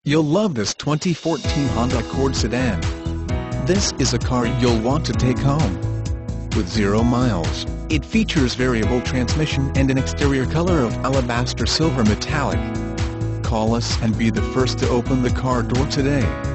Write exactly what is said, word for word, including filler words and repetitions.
You'll love this twenty fourteen Honda Accord Sedan. This is a car you'll want to take home. With zero miles, it features variable transmission and an exterior color of Alabaster Silver Metallic. Call us and be the first to open the car door today.